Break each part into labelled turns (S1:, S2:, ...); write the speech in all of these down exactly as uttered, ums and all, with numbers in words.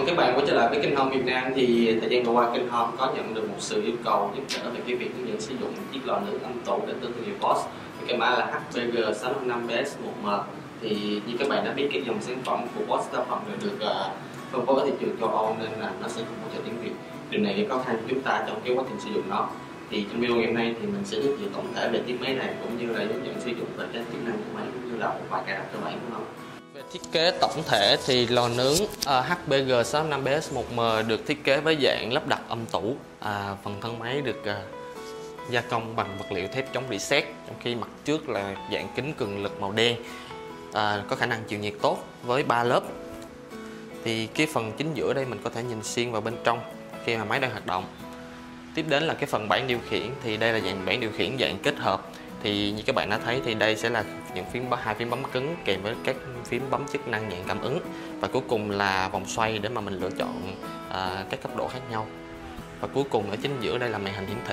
S1: các bạn quay trở lại với kênh Home Việt Nam. Thì thời gian vừa qua kênh Home có nhận được một sự yêu cầu giúp đỡ về cái việc hướng dẫn sử dụng chiếc lò nướng âm tủ đến từ thương hiệu Bosch với cái mã là H B G sáu năm năm B S một M. Thì như các bạn đã biết, cái dòng sản phẩm của Bosch đa phần được uh, phân phối ở thị trường châu Âu nên là nó sẽ không hỗ trợ tiếng Việt. Điều này gây khó khăn cho chúng ta trong cái quá trình sử dụng nó. Thì trong video ngày hôm nay thì mình sẽ giới thiệu tổng thể về chiếc máy này cũng như là hướng dẫn sử dụng về các chức năng của máy cũng như là một vài cài đặt cơ bản của nó. Về thiết kế tổng thể thì lò nướng uh, H B G sáu năm năm B S một M được thiết kế với dạng lắp đặt âm tủ. À, phần thân máy được uh, gia công bằng vật liệu thép chống rỉ sét, trong khi mặt trước là dạng kính cường lực màu đen, à, có khả năng chịu nhiệt tốt với ba lớp. Thì cái phần chính giữa đây mình có thể nhìn xuyên vào bên trong khi mà máy đang hoạt động. Tiếp đến là cái phần bảng điều khiển, thì đây là dạng bảng điều khiển dạng kết hợp. Thì như các bạn đã thấy thì đây sẽ là những phím hai phím bấm cứng kèm với các phím bấm chức năng dạng cảm ứng, và cuối cùng là vòng xoay để mà mình lựa chọn à, các cấp độ khác nhau. Và cuối cùng ở chính giữa đây là màn hình hiển thị.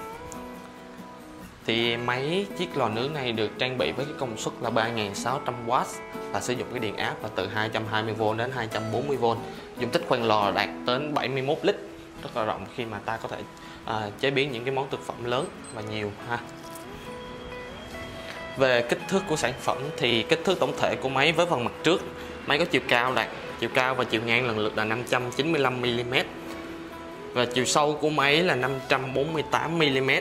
S1: Thì máy chiếc lò nướng này được trang bị với cái công suất là ba nghìn sáu trăm oát và sử dụng cái điện áp là từ hai trăm hai mươi vôn đến hai trăm bốn mươi vôn. Dung tích khoang lò đạt đến bảy mươi mốt lít, rất là rộng khi mà ta có thể à, chế biến những cái món thực phẩm lớn và nhiều ha. Về kích thước của sản phẩm thì kích thước tổng thể của máy với phần mặt trước, máy có chiều cao đạt chiều cao và chiều ngang lần lượt là năm trăm chín mươi lăm mi li mét và chiều sâu của máy là năm trăm bốn mươi tám mi li mét.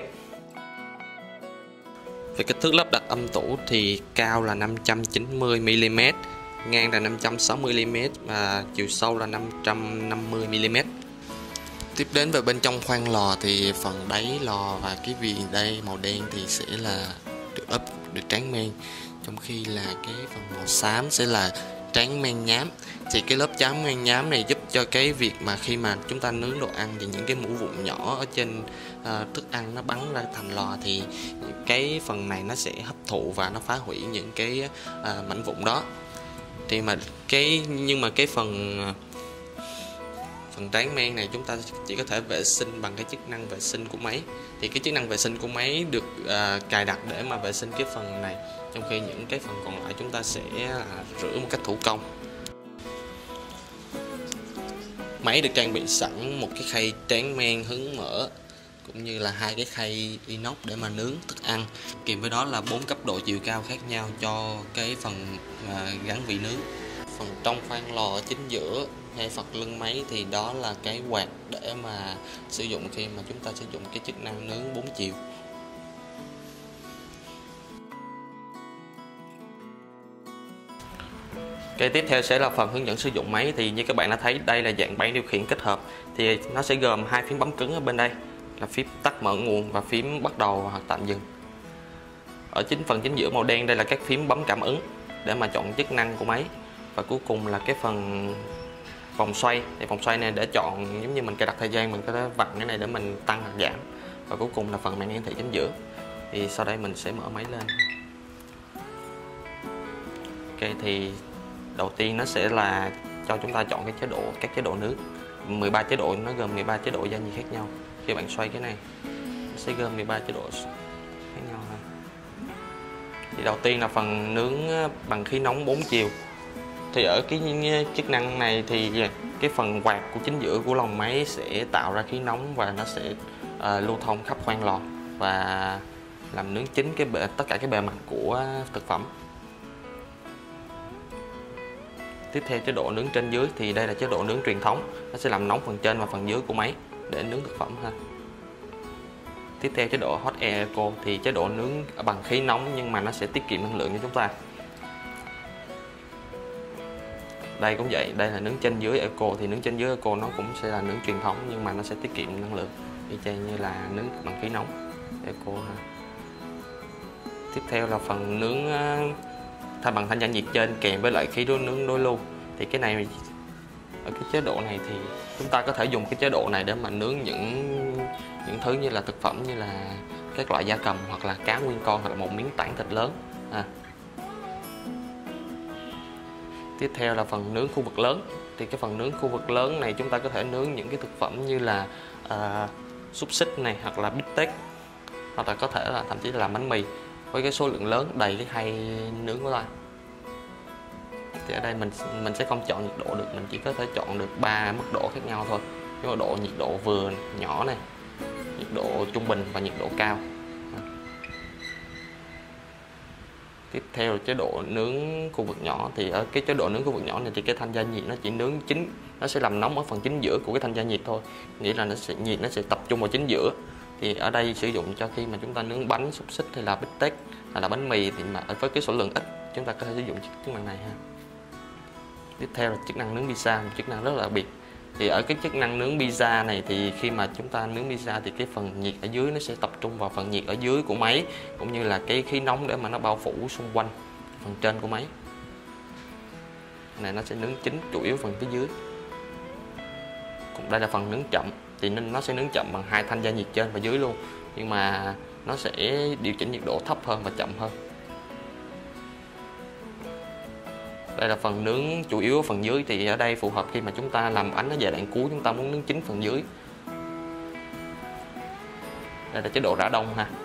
S1: Về kích thước lắp đặt âm tủ thì cao là năm trăm chín mươi mi li mét, ngang là năm trăm sáu mươi mi li mét và chiều sâu là năm trăm năm mươi mi li mét. Tiếp đến về bên trong khoang lò thì phần đáy lò và cái viền đây màu đen thì sẽ là được ấp được tráng men, trong khi là cái phần màu xám sẽ là tráng men nhám. Thì cái lớp tráng men nhám này giúp cho cái việc mà khi mà chúng ta nướng đồ ăn thì những cái mũ vụn nhỏ ở trên uh, thức ăn nó bắn ra thành lò, thì cái phần này nó sẽ hấp thụ và nó phá hủy những cái uh, mảnh vụn đó. Thì mà cái nhưng mà cái phần uh, phần tráng men này chúng ta chỉ có thể vệ sinh bằng cái chức năng vệ sinh của máy. Thì cái chức năng vệ sinh của máy được uh, cài đặt để mà vệ sinh cái phần này, trong khi những cái phần còn lại chúng ta sẽ uh, rửa một cách thủ công. Máy được trang bị sẵn một cái khay tráng men hứng mở cũng như là hai cái khay inox để mà nướng thức ăn, kèm với đó là bốn cấp độ chiều cao khác nhau cho cái phần uh, gắn vị nướng. Phần trong khoang lò ở chính giữa ngay phần lưng máy thì đó là cái quạt để mà sử dụng khi mà chúng ta sử dụng cái chức năng nướng bốn chiều. Cái tiếp theo sẽ là phần hướng dẫn sử dụng máy. Thì như các bạn đã thấy đây là dạng bảng điều khiển kết hợp, thì nó sẽ gồm hai phím bấm cứng ở bên đây là phím tắt mở nguồn và phím bắt đầu hoặc tạm dừng. Ở chính phần chính giữa màu đen đây là các phím bấm cảm ứng để mà chọn chức năng của máy, và cuối cùng là cái phần vòng xoay. Thì vòng xoay này để chọn, giống như mình cài đặt thời gian mình có thể vặn cái này để mình tăng hoặc giảm, và cuối cùng là phần màn hiển thị chính giữa. Thì sau đây mình sẽ mở máy lên. Ok, thì đầu tiên nó sẽ là cho chúng ta chọn cái chế độ các chế độ nướng. mười ba chế độ, nó gồm mười ba chế độ gia nhiệt khác nhau. Khi bạn xoay cái này nó sẽ gồm mười ba chế độ khác nhau ha. Thì đầu tiên là phần nướng bằng khí nóng bốn chiều. Thì ở cái chức năng này thì cái phần quạt của chính giữa của lồng máy sẽ tạo ra khí nóng và nó sẽ uh, lưu thông khắp khoang lò và làm nướng chín cái bề, tất cả cái bề mặt của thực phẩm. Tiếp theo chế độ nướng trên dưới thì đây là chế độ nướng truyền thống, nó sẽ làm nóng phần trên và phần dưới của máy để nướng thực phẩm ha. Tiếp theo chế độ Hot Air Eco thì chế độ nướng bằng khí nóng nhưng mà nó sẽ tiết kiệm năng lượng cho chúng ta. Đây cũng vậy, đây là nướng trên dưới Eco. Thì nướng trên dưới Eco nó cũng sẽ là nướng truyền thống nhưng mà nó sẽ tiết kiệm năng lượng y chang như là nướng bằng khí nóng Eco ha. Tiếp theo là phần nướng thay bằng thanh giảm nhiệt trên kèm với lại khí đốt nướng đối lưu. Thì cái này ở cái chế độ này thì chúng ta có thể dùng cái chế độ này để mà nướng những những thứ như là thực phẩm như là các loại gia cầm hoặc là cá nguyên con hoặc là một miếng tảng thịt lớn à. Tiếp theo là phần nướng khu vực lớn. Thì cái phần nướng khu vực lớn này chúng ta có thể nướng những cái thực phẩm như là uh, xúc xích này hoặc là bít tết, hoặc là có thể là thậm chí là làm bánh mì với cái số lượng lớn đầy cái khay nướng của ta.
S2: thì ở đây mình mình sẽ không chọn nhiệt độ được, mình chỉ có thể chọn được ba mức độ khác nhau thôi. Cái độ nhiệt độ vừa nhỏ này, nhiệt độ trung bình và nhiệt độ cao. Tiếp theo là chế độ nướng khu vực nhỏ. Thì ở cái chế độ nướng khu vực nhỏ này thì cái thanh gia nhiệt nó chỉ nướng chính, nó sẽ làm nóng ở phần chính giữa của cái thanh gia nhiệt thôi, nghĩa là nó sẽ nhiệt nó sẽ tập trung vào chính giữa. Thì ở đây sử dụng cho khi mà chúng ta nướng bánh, xúc xích hay là bít tết hay là bánh mì, thì mà với cái số lượng ít chúng ta có thể sử dụng chức năng này ha. Tiếp theo là chức năng nướng pizza, một chức năng rất là đặc biệt. Thì ở cái chức năng nướng pizza này thì khi mà chúng ta nướng pizza thì cái phần nhiệt ở dưới nó sẽ tập trung vào phần nhiệt ở dưới của máy, cũng như là cái khí nóng để mà nó bao phủ xung quanh phần trên của máy. Này nó sẽ nướng chính chủ yếu phần phía dưới. Còn đây là phần nướng chậm, thì nên nó sẽ nướng chậm bằng hai thanh gia nhiệt trên và dưới luôn, nhưng mà nó sẽ điều chỉnh nhiệt độ thấp hơn và chậm hơn. Đây là phần nướng chủ yếu ở phần dưới, thì ở đây phù hợp khi mà chúng ta làm bánh ở giai đoạn cuối, chúng ta muốn nướng chính phần dưới. Đây là chế độ rã đông ha,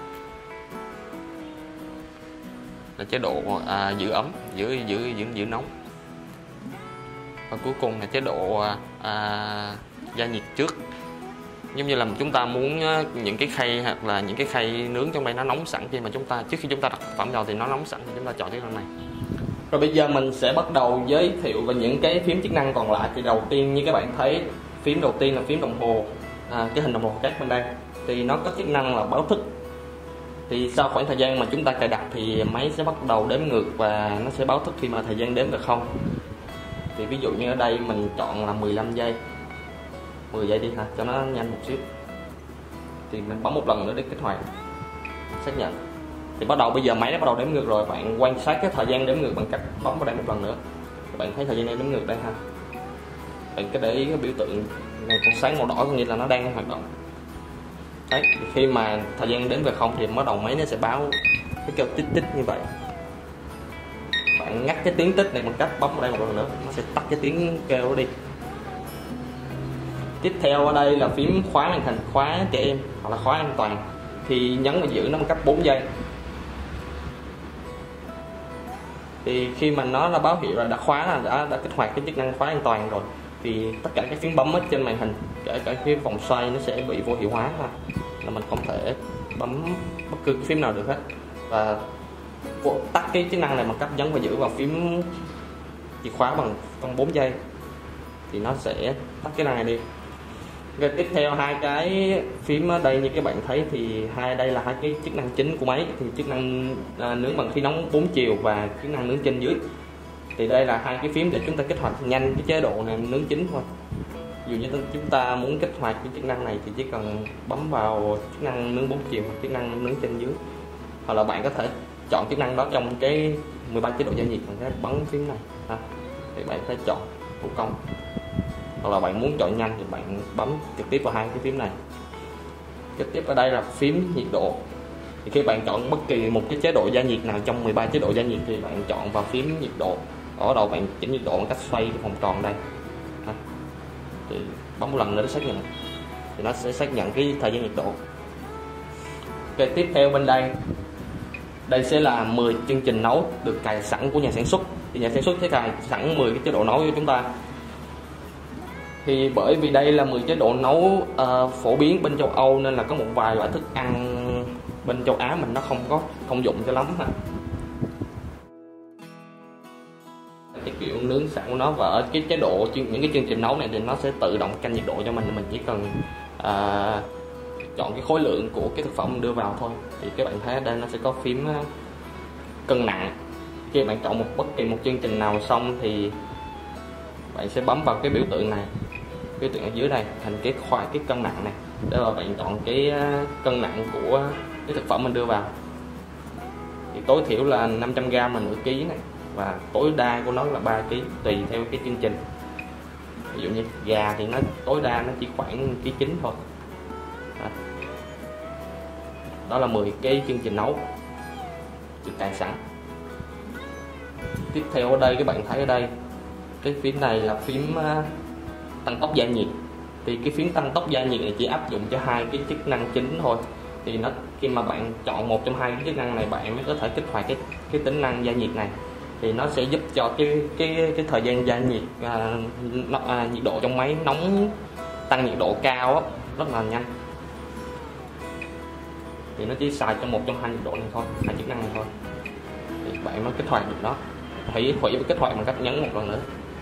S2: là chế độ à, giữ ấm, giữ giữ giữ giữ nóng. Và cuối cùng là chế độ à, gia nhiệt trước. Giống như là chúng ta muốn những cái khay hoặc là những cái khay nướng trong đây nó nóng sẵn, khi mà chúng ta trước khi chúng ta đặt thực phẩm vào thì nó nóng sẵn, thì chúng ta chọn chức năng này.
S1: Rồi bây giờ mình sẽ bắt đầu giới thiệu về những cái phím chức năng còn lại. Thì đầu tiên như các bạn thấy, phím đầu tiên là phím đồng hồ, à, cái hình đồng hồ cát bên đây. Thì nó có chức năng là báo thức. Thì sau khoảng thời gian mà chúng ta cài đặt thì máy sẽ bắt đầu đếm ngược và nó sẽ báo thức khi mà thời gian đếm được không. Thì ví dụ như ở đây mình chọn là mười lăm giây, mười giây đi ha, cho nó nhanh một xíu. Thì mình bấm một lần nữa để kích hoạt, xác nhận. Thì bắt đầu bây giờ máy nó bắt đầu đếm ngược rồi. Bạn quan sát cái thời gian đếm ngược bằng cách bấm vào đây một lần nữa. Các bạn thấy thời gian đếm ngược đây ha. Bạn cứ để ý cái biểu tượng này còn sáng màu đỏ, có nghĩa là nó đang hoạt động. Đấy, khi mà thời gian đếm về không thì bắt đầu máy nó sẽ báo cái kêu tích tích như vậy. Bạn ngắt cái tiếng tích này bằng cách bấm vào đây một lần nữa, nó sẽ tắt cái tiếng kêu đó đi. Tiếp theo ở đây là phím khóa màn hình, khóa trẻ em hoặc là khóa an toàn. Thì nhấn và giữ nó bằng cách bốn giây. Thì khi mà nó là báo hiệu là đã khóa, là đã, đã kích hoạt cái chức năng khóa an toàn rồi, thì tất cả các phím bấm ở trên màn hình, kể cả cái vòng xoay, nó sẽ bị vô hiệu hóa ha. Là mình không thể bấm bất cứ cái phím nào được hết. Và tắt cái chức năng này bằng cách nhấn và giữ vào phím chìa khóa bằng con bốn giây, thì nó sẽ tắt cái này đi. Rồi tiếp theo hai cái phím ở đây như các bạn thấy, thì hai đây là hai cái chức năng chính của máy. Thì chức năng à, nướng bằng khí nóng bốn chiều và chức năng nướng trên dưới. Thì đây là hai cái phím để chúng ta kích hoạt nhanh cái chế độ này nướng chính thôi. Dù như chúng ta muốn kích hoạt cái chức năng này thì chỉ cần bấm vào chức năng nướng bốn chiều hoặc chức năng nướng trên dưới, hoặc là bạn có thể chọn chức năng đó trong cái mười ba chế độ gia nhiệt bằng cái bấm phím này ha. Thì bạn phải chọn thủ công, hoặc là bạn muốn chọn nhanh thì bạn bấm trực tiếp vào hai cái phím này. Tiếp tiếp ở đây là phím nhiệt độ. Thì khi bạn chọn bất kỳ một cái chế độ gia nhiệt nào trong mười ba chế độ gia nhiệt thì bạn chọn vào phím nhiệt độ. Ở đầu bạn chỉnh nhiệt độ bằng cách xoay cái vòng tròn đây. Thì bấm một lần nữa để xác nhận, thì nó sẽ xác nhận cái thời gian nhiệt độ. Ok, tiếp theo bên đây, đây sẽ là mười chương trình nấu được cài sẵn của nhà sản xuất. Thì nhà sản xuất sẽ cài sẵn mười cái chế độ nấu cho chúng ta. Thì bởi vì đây là mười chế độ nấu uh, phổ biến bên châu Âu, nên là có một vài loại thức ăn bên châu Á mình nó không có thông dụng cho lắm ha. Cái kiểu nướng sẵn của nó, và ở cái chế độ những cái chương trình nấu này thì nó sẽ tự động canh nhiệt độ cho mình. Mình chỉ cần uh, chọn cái khối lượng của cái thực phẩm đưa vào thôi. Thì các bạn thấy ở đây nó sẽ có phím uh, cân nặng. Khi bạn chọn một bất kỳ một chương trình nào xong thì bạn sẽ bấm vào cái biểu tượng này, biểu tượng ở dưới này, thành cái khoa cái cân nặng này, để mà bạn chọn cái cân nặng của cái thực phẩm mình đưa vào. Thì tối thiểu là năm trăm gam là nửa ký này, và tối đa của nó là ba ký, tùy theo cái chương trình. Ví dụ như gà thì nó tối đa nó chỉ khoảng ký chín thôi. Đó, đó là mười cái chương trình nấu được cài sẵn. Tiếp theo ở đây các bạn thấy ở đây, cái phím này là phím uh, tăng tốc gia nhiệt. Thì cái phím tăng tốc gia nhiệt này chỉ áp dụng cho hai cái chức năng chính thôi. Thì nó khi mà bạn chọn một trong hai cái chức năng này, bạn mới có thể kích hoạt cái cái tính năng gia nhiệt này.
S2: thì nó sẽ giúp cho cái cái cái thời gian gia nhiệt à, nó, à, nhiệt độ trong máy nóng tăng nhiệt độ cao á, rất là nhanh. Thì nó chỉ xài trong một trong hai nhiệt độ này thôi, hai chức năng này thôi, thì bạn mới kích hoạt được nó. Hủy hủy và kích hoạt bằng cách nhấn một lần nữa.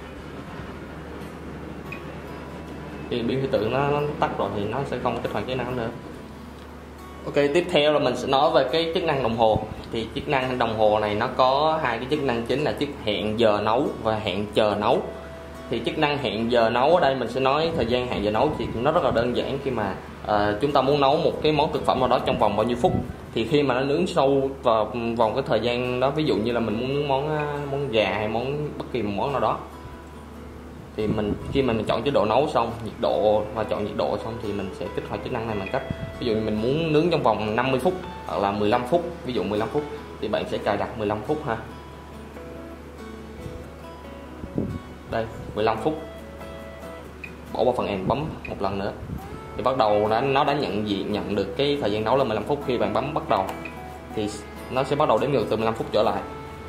S2: Thì biểu hiện tượng nó, nó tắt rồi thì nó sẽ không kích hoạt chức năng nữa. Ok, tiếp theo là mình sẽ nói về cái chức năng đồng hồ. Thì chức năng đồng hồ này nó có hai cái chức năng chính là chức hẹn giờ nấu và hẹn chờ nấu. Thì chức năng hẹn giờ nấu ở đây mình sẽ nói thời gian hẹn giờ nấu thì nó rất là đơn giản. Khi mà uh, chúng ta muốn nấu một cái món thực phẩm nào đó trong vòng bao nhiêu phút, thì khi mà nó nướng sâu vào vòng cái thời gian đó, ví dụ như là mình muốn nướng món món gà hay món bất kỳ một món nào đó, thì mình khi mà mình chọn chế độ nấu xong, nhiệt độ và chọn nhiệt độ xong thì mình sẽ kích hoạt chức năng này bằng cách, ví dụ như mình muốn nướng trong vòng năm mươi phút hoặc là mười lăm phút, ví dụ mười lăm phút thì bạn sẽ cài đặt mười lăm phút ha. Đây, mười lăm phút. Bỏ vào phần end bấm một lần nữa thì bắt đầu đã, nó đã nhận diện nhận được cái thời gian nấu là mười lăm phút. Khi bạn bấm bắt đầu thì nó sẽ bắt đầu đếm ngược từ mười lăm phút trở lại.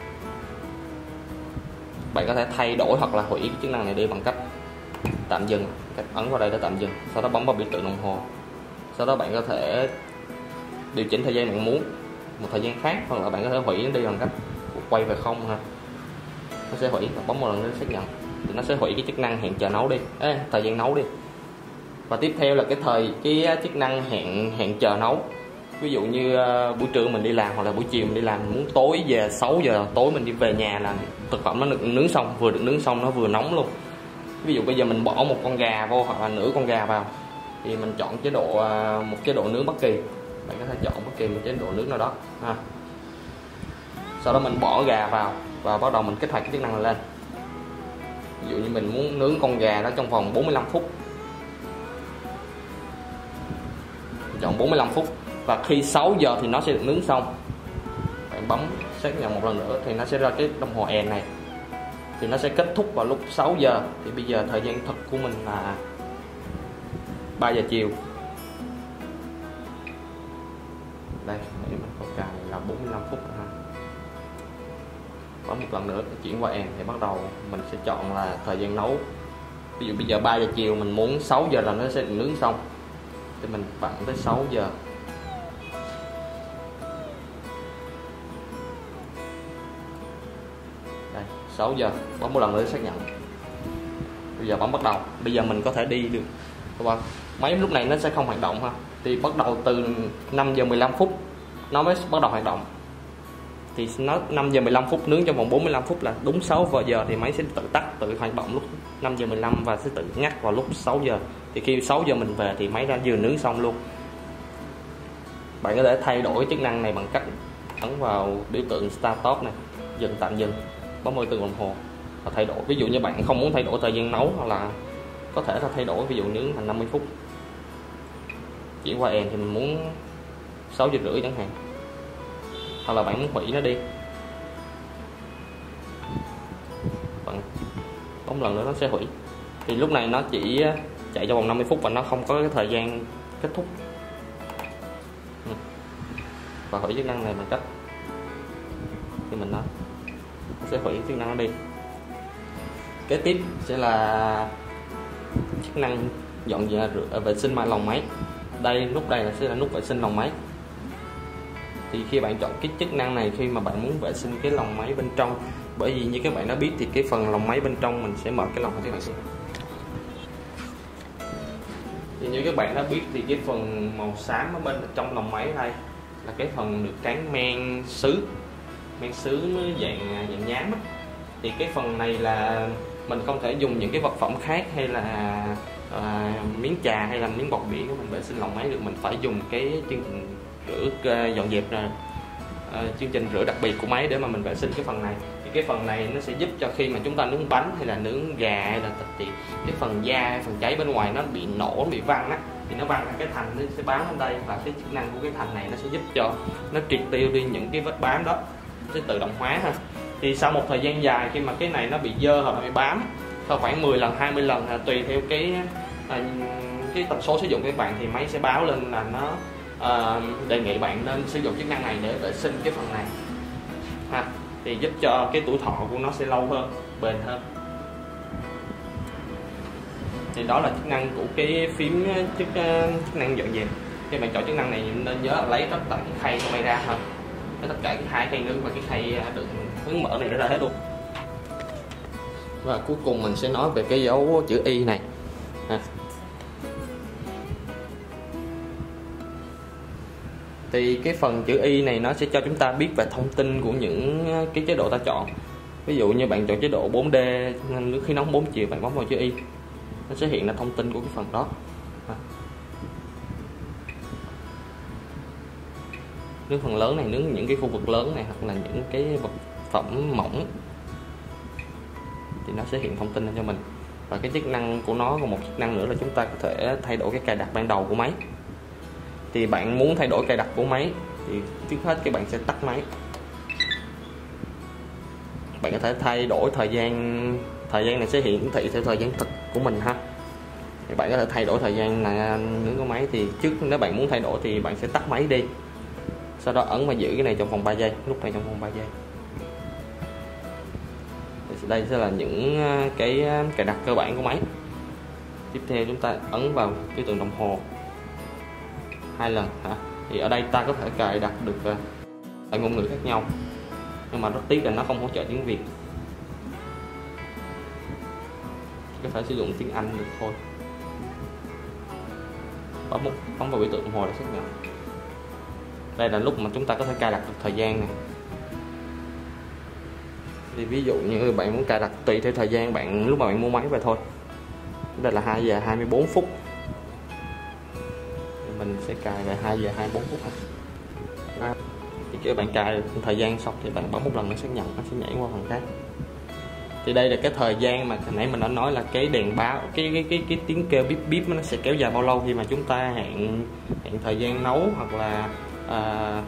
S2: Bạn có thể thay đổi hoặc là hủy cái chức năng này đi bằng cách tạm dừng, cách ấn vào đây để tạm dừng, sau đó bấm vào biểu tượng đồng hồ. Sau đó bạn có thể điều chỉnh thời gian bạn muốn một thời gian khác, hoặc là bạn có thể hủy nó đi bằng cách quay về không ha. Nó sẽ hủy, bấm một lần để xác nhận thì nó sẽ hủy cái chức năng hẹn chờ nấu đi, Ê, thời gian nấu đi. Và tiếp theo là cái thời cái chức năng hẹn hẹn chờ nấu. Ví dụ như uh, buổi trưa mình đi làm hoặc là buổi chiều mình đi làm, mình muốn tối về sáu giờ tối mình đi về nhà là thực phẩm nó được nướng xong, vừa được nướng xong nó vừa nóng luôn. Ví dụ bây giờ mình bỏ một con gà vô hoặc là nửa con gà vào thì mình chọn chế độ uh, một chế độ nướng bất kỳ. Bạn có thể chọn bất kỳ một chế độ nướng nào đó ha. Sau đó mình bỏ gà vào và bắt đầu mình kích hoạt cái chức năng này lên. Ví dụ như mình muốn nướng con gà đó trong vòng bốn mươi lăm phút, chọn bốn mươi lăm phút, và khi sáu giờ thì nó sẽ được nướng xong. Bạn bấm xác nhận một lần nữa thì nó sẽ ra cái đồng hồ end này, thì nó sẽ kết thúc vào lúc sáu giờ. Thì bây giờ thời gian thực của mình là ba giờ chiều. Đây, mình có cài là bốn mươi lăm phút ha. Bấm một lần nữa chuyển qua end thì bắt đầu mình sẽ chọn là thời gian nấu. Ví dụ bây giờ ba giờ chiều mình muốn sáu giờ là nó sẽ được nướng xong, thì mình vặn tới sáu giờ. Đây, sáu giờ, bấm một lần nữa xác nhận. Bây giờ bấm bắt đầu. Bây giờ mình có thể đi được. Máy lúc này nó sẽ không hoạt động ha. Thì bắt đầu từ năm giờ mười lăm phút nó mới bắt đầu hoạt động. Thì nó năm giờ mười lăm phút nướng trong vòng bốn mươi lăm phút là đúng sáu giờ thì máy sẽ tự tắt, tự hoạt động lúc năm giờ mười lăm và sẽ tự ngắt vào lúc sáu giờ. Thì khi sáu giờ mình về thì máy đã vừa nướng xong luôn. Bạn có thể thay đổi chức năng này bằng cách ấn vào biểu tượng Start Stop này, dừng tạm dừng, bấm vào từng đồng hồ và thay đổi. Ví dụ như bạn không muốn thay đổi thời gian nấu, hoặc là có thể là thay đổi ví dụ nướng thành năm mươi phút, chuyển qua end thì mình muốn sáu giờ rưỡi chẳng hạn, hoặc là bạn muốn hủy nó đi, bạn bấm lần nữa nó sẽ hủy. Thì lúc này nó chỉ chạy trong vòng năm mươi phút và nó không có cái thời gian kết thúc. Và hủy chức năng này bằng cách thì mình nói nó sẽ hủy chức năng nó đi. Kế tiếp sẽ là chức năng dọn dẹp vệ sinh mặt lòng máy. Đây, nút đây là sẽ là nút vệ sinh lòng máy. Thì khi bạn chọn cái chức năng này, khi mà bạn muốn vệ sinh cái lòng máy bên trong, bởi vì như các bạn đã biết thì cái phần lòng máy bên trong mình sẽ mở cái lòng cho các bạn xem. Thì như các bạn đã biết thì cái phần màu xám ở bên trong lòng máy đây là cái phần được cán men sứ, men sứ dạng dạng nhám á. Thì cái phần này là mình không thể dùng những cái vật phẩm khác hay là à, miếng trà hay là miếng bọt biển của mình vệ sinh lòng máy được. Mình phải dùng cái chương trình rửa dọn dẹp này, à, chương trình rửa đặc biệt của máy để mà mình vệ sinh cái phần này. Thì cái phần này nó sẽ giúp cho khi mà chúng ta nướng bánh hay là nướng gà hay là thịt thì cái phần da, phần cháy bên ngoài nó bị nổ, nó bị văng á, thì nó văng ra cái thành nó sẽ bám lên đây, và cái chức năng của cái thành này nó sẽ giúp cho nó triệt tiêu đi những cái vết bám đó, nó sẽ tự động hóa ha. Thì sau một thời gian dài khi mà cái này nó bị dơ hoặc là bị bám sau khoảng mười lần, hai mươi lần là tùy theo cái à, cái tần số sử dụng của các bạn, thì máy sẽ báo lên là nó à, đề nghị bạn nên sử dụng chức năng này để vệ sinh cái phần này ha. thì giúp cho cái tuổi thọ của nó sẽ lâu hơn, bền hơn. Thì đó là chức năng của cái phím chức, chức năng dọn dẹp. Khi bạn chọn chức năng này nên nhớ là lấy tất cả cái khay camera thôi, lấy tất cả cái hai khay nướng và cái khay đựng hướng mở này nó ra hết luôn. Và cuối cùng mình sẽ nói về cái dấu chữ Y này. À. Thì cái phần chữ Y này nó sẽ cho chúng ta biết về thông tin của những cái chế độ ta chọn. Ví dụ như bạn chọn chế độ bốn D nước khí nóng bốn chiều, bạn bấm vào chữ Y, nó sẽ hiện ra thông tin của cái phần đó. À. Nướng phần lớn này, nướng những cái khu vực lớn này hoặc là những cái vật phẩm mỏng thì nó sẽ hiện thông tin lên cho mình. Và cái chức năng của nó còn một chức năng nữa là chúng ta có thể thay đổi cái cài đặt ban đầu của máy. Thì bạn muốn thay đổi cài đặt của máy thì trước hết các bạn sẽ tắt máy. Bạn có thể thay đổi thời gian, thời gian này sẽ hiển thị theo thời gian thực của mình ha. Thì bạn có thể thay đổi thời gian là nướng của máy. Thì trước nếu bạn muốn thay đổi thì bạn sẽ tắt máy đi, sau đó ấn và giữ cái này trong vòng ba giây, nút này trong vòng ba giây. Thì đây sẽ là những cái cài đặt cơ bản của máy. Tiếp theo chúng ta ấn vào cái tượng đồng hồ hai lần hả? Thì ở đây ta có thể cài đặt được ở ngôn ngữ khác nhau, nhưng mà rất tiếc là nó không hỗ trợ tiếng Việt, có thể sử dụng tiếng Anh được thôi. Bấm một bấm vào biểu tượng đồng hồ để xác nhận. Đây là lúc mà chúng ta có thể cài đặt được thời gian này. Thì ví dụ như bạn muốn cài đặt tùy theo thời gian bạn lúc mà bạn mua máy về thôi. Đây là hai giờ hai mươi bốn phút. Thì mình sẽ cài về hai giờ hai mươi bốn phút ha. Thì khi bạn cài được thời gian xong thì bạn bấm một lần nó xác nhận, nó sẽ nhảy qua phần khác. Thì đây là cái thời gian mà hồi nãy mình đã nói là cái đèn báo, cái cái cái cái tiếng kêu bíp bíp nó sẽ kéo dài bao lâu khi mà chúng ta hẹn hẹn thời gian nấu, hoặc là à,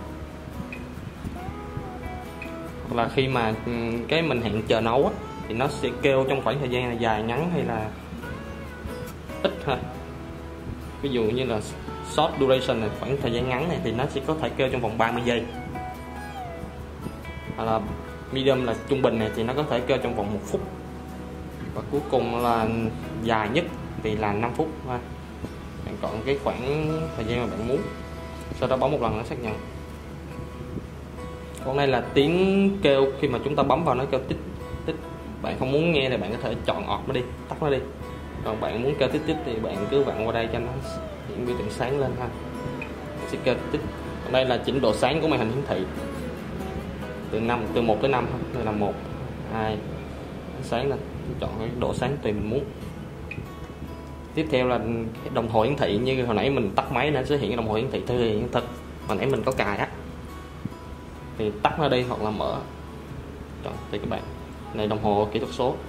S2: hoặc là khi mà cái mình hẹn chờ nấu á, thì nó sẽ kêu trong khoảng thời gian là dài ngắn hay là ít ha. Ví dụ như là short duration này, khoảng thời gian ngắn này thì nó sẽ có thể kêu trong vòng ba mươi giây. Hoặc là medium là trung bình này thì nó có thể kêu trong vòng một phút. Và cuối cùng là dài nhất thì là năm phút ha. Bạn chọn cái khoảng thời gian mà bạn muốn, sau đó bấm một lần nó xác nhận. Còn đây là tiếng kêu khi mà chúng ta bấm vào nó kêu tích tích. Bạn không muốn nghe thì bạn có thể chọn ọt nó đi, tắt nó đi. Còn bạn muốn kêu tích tích thì bạn cứ vặn qua đây cho nó hiện biểu tượng sáng lên ha. Sẽ kêu tích tích. Còn đây là chỉnh độ sáng của màn hình hiển thị. Từ năm từ một tới năm thôi. Đây là một, hai, sáng lên. Chọn cái độ sáng tùy mình muốn. Tiếp theo là đồng hồ hiển thị, như hồi nãy mình tắt máy nó sẽ hiện cái đồng hồ hiển thị theo hiện thực. Hồi nãy mình có cài á. Thì tắt nó đi hoặc là mở. Chọn tùy các bạn. Này đồng hồ kỹ thuật số.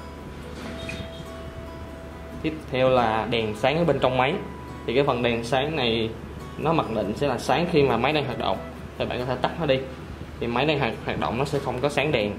S2: Tiếp theo là đèn sáng ở bên trong máy. Thì cái phần đèn sáng này nó mặc định sẽ là sáng khi mà máy đang hoạt động. Thì bạn có thể tắt nó đi. Thì máy đang hoạt động nó sẽ không có sáng đèn.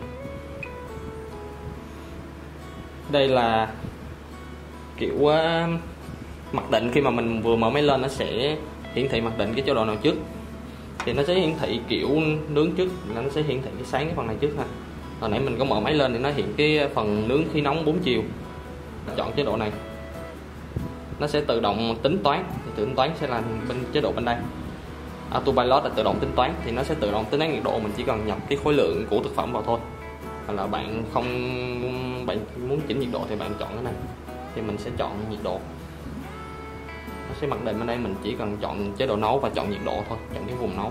S2: Đây là kiểu uh, mặc định khi mà mình vừa mở máy lên nó sẽ hiển thị mặc định cái chế độ nào trước. Thì nó sẽ hiển thị kiểu nướng trước, là nó sẽ hiển thị cái sáng cái phần này trước ha. Hồi nãy mình có mở máy lên thì nó hiện cái phần nướng khí nóng bốn chiều. Chọn chế độ này, nó sẽ tự động tính toán. Thì tính toán sẽ là bên chế độ bên đây. Autopilot là tự động tính toán, thì nó sẽ tự động tính toán nhiệt độ, mình chỉ cần nhập cái khối lượng của thực phẩm vào thôi. Hoặc là bạn không bạn muốn chỉnh nhiệt độ thì bạn chọn cái này, thì mình sẽ chọn nhiệt độ. Nó sẽ mặc định bên đây mình chỉ cần chọn chế độ nấu và chọn nhiệt độ thôi, chọn cái vùng nấu.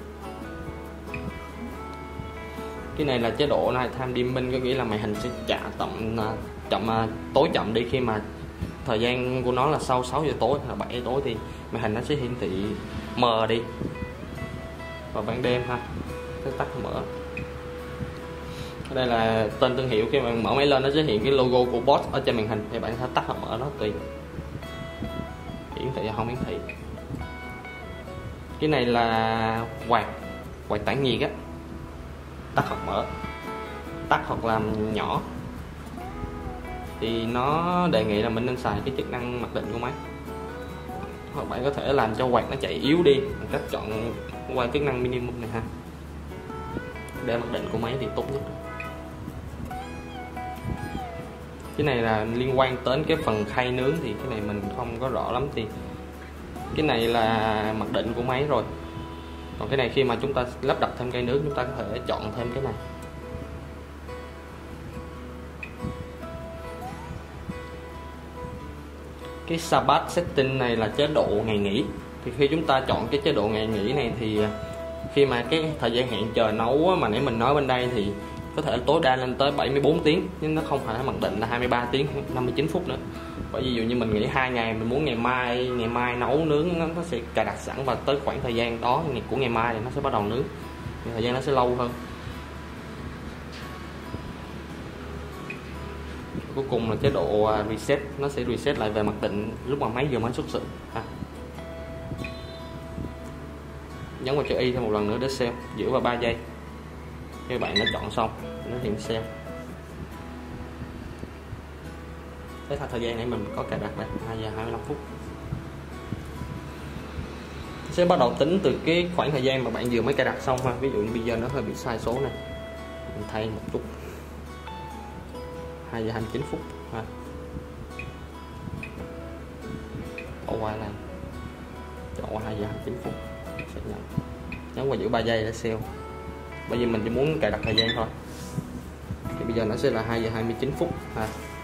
S2: Cái này là chế độ này time dimming, có nghĩa là màn hình sẽ chậm tầm chậm tối chậm đi. Khi mà thời gian của nó là sau sáu giờ tối hoặc bảy giờ tối thì màn hình nó sẽ hiển thị mờ đi. Vào ban đêm ha, cái tắt mở. Đây là tên thương hiệu, khi bạn mở máy lên nó sẽ hiện cái logo của Bosch ở trên màn hình, thì bạn có thể tắt hoặc mở nó tùy, hiển thị hay không hiển thị. Cái này là quạt quạt tản nhiệt á, tắt hoặc mở, tắt hoặc làm nhỏ. Thì nó đề nghị là mình nên xài cái chức năng mặc định của máy. Hoặc bạn có thể làm cho quạt nó chạy yếu đi bằng cách chọn qua chức năng minimum này ha. để mặc định của máy thì tốt nhất. Cái này là liên quan đến cái phần khay nướng thì cái này mình không có rõ lắm, thì cái này là mặc định của máy rồi. Còn cái này khi mà chúng ta lắp đặt thêm khay nướng, chúng ta có thể chọn thêm cái này. Cái Sabbath setting này là chế độ ngày nghỉ. Thì khi chúng ta chọn cái chế độ ngày nghỉ này thì khi mà cái thời gian hẹn chờ nấu mà nãy mình nói bên đây thì có thể tối đa lên tới bảy mươi bốn tiếng, nhưng nó không phải mặc định là hai mươi ba tiếng năm mươi chín phút nữa. Bởi vì ví dụ như mình nghỉ hai ngày, mình muốn ngày mai ngày mai nấu nướng, nó, nó sẽ cài đặt sẵn và tới khoảng thời gian đó của ngày mai thì nó sẽ bắt đầu nướng, thì thời gian nó sẽ lâu hơn. Cuối cùng là chế độ reset, nó sẽ reset lại về mặc định lúc mà máy vừa mới xuất xưởng ha. Nhấn vào chữ Y thêm một lần nữa để xem, giữ vào ba giây. Khi bạn đã chọn xong nó hiện xem. Cái thời gian này mình có cài đặt đây hai giờ hai mươi lăm phút. Sẽ bắt đầu tính từ cái khoảng thời gian mà bạn vừa mới cài đặt xong ha. Ví dụ như bây giờ nó hơi bị sai số này, mình thay một chút, hai giờ hai mươi chín phút ha. Bỏ qua này, chọn qua hai giờ hai mươi chín phút sẽ nhận. Nhấn vào giữ ba giây để save. Bởi vì mình chỉ muốn cài đặt thời gian thôi. Thì bây giờ nó sẽ là hai giờ hai mươi chín phút ha.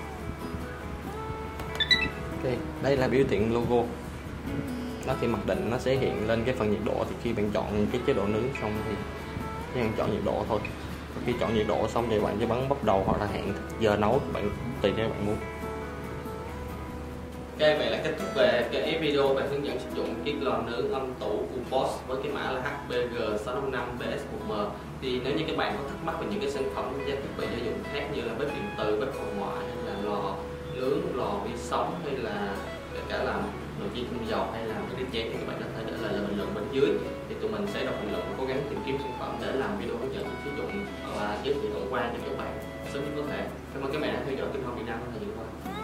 S2: Ok, đây là biểu hiện logo. Nó khi mặc định nó sẽ hiện lên cái phần nhiệt độ, thì khi bạn chọn cái chế độ nướng xong thì chỉ cần chọn nhiệt độ thôi. Khi chọn nhiệt độ xong thì bạn chỉ bấm bắt đầu hoặc là hẹn giờ nấu, bạn tùy theo bạn muốn.
S1: Ok, vậy là kết thúc về cái video bạn hướng dẫn sử dụng cái lò nướng âm tủ của Bosch với cái mã là H B G sáu năm năm B S một M. Thì nếu như các bạn có thắc mắc về những cái sản phẩm gia thiết bị gia dụng khác như là bếp điện từ, bếp hồng ngoại hay là lò nướng, lò vi sóng hay là kể cả là nồi chiên không dầu hay là cái đĩa chén, thì các bạn có thể để lại bình luận bên dưới, thì tụi mình sẽ đọc bình luận và cố gắng tìm kiếm sản phẩm để làm video hướng dẫn sử dụng và giới thiệu tổng quan cho các bạn sớm nhất có thể. Cảm ơn các bạn đã theo dõi kênh Home Việt Nam thời gian qua.